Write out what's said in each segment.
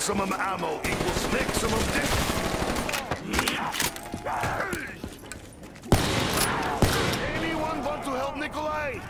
Maximum ammo equals maximum damage. Anyone want to help Nikolai?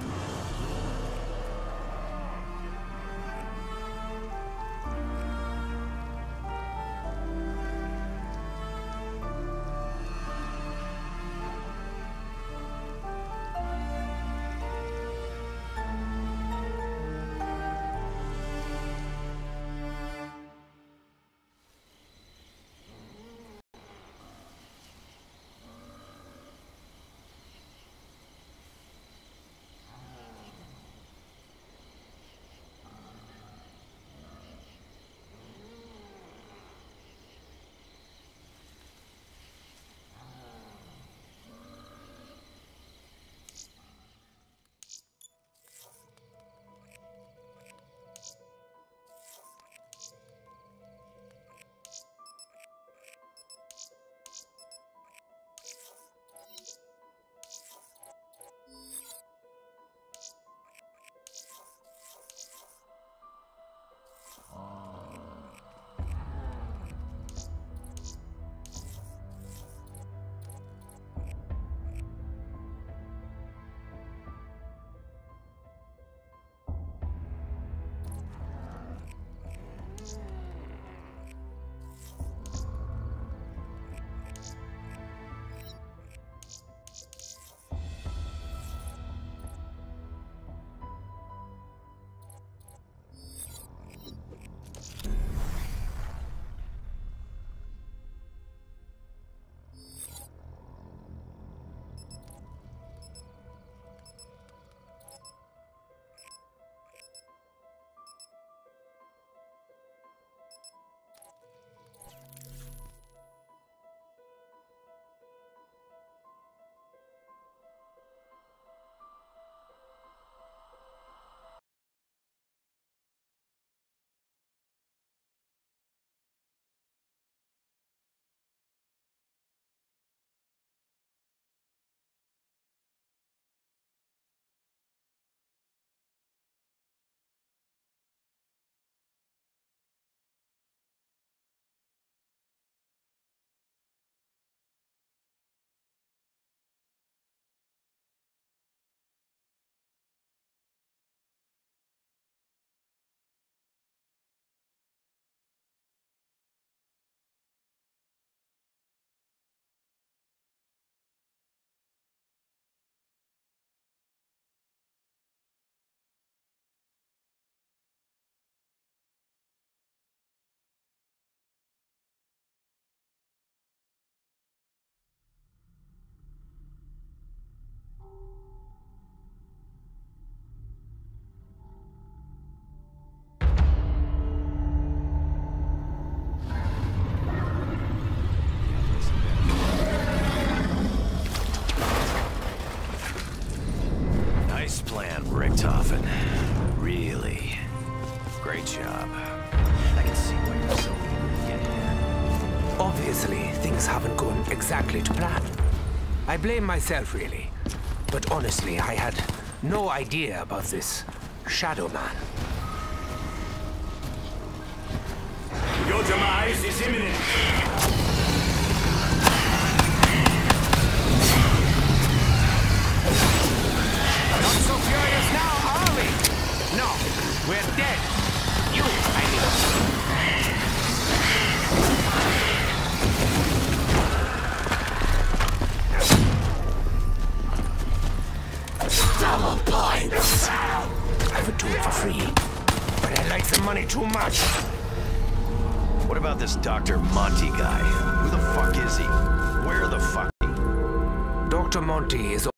Richtofen. Really. Great job. I can see why you're so eager to get here. Obviously, things haven't gone exactly to plan. I blame myself, really. But honestly, I had no idea about this Shadow Man. Your demise is imminent. Not so furious now, are we? No, we're dead. You, I mean. Double points. I would do it for free, but I like the money too much. What about this Dr. Monty guy? Who the fuck is he? Where the fuck? Dr. Monty is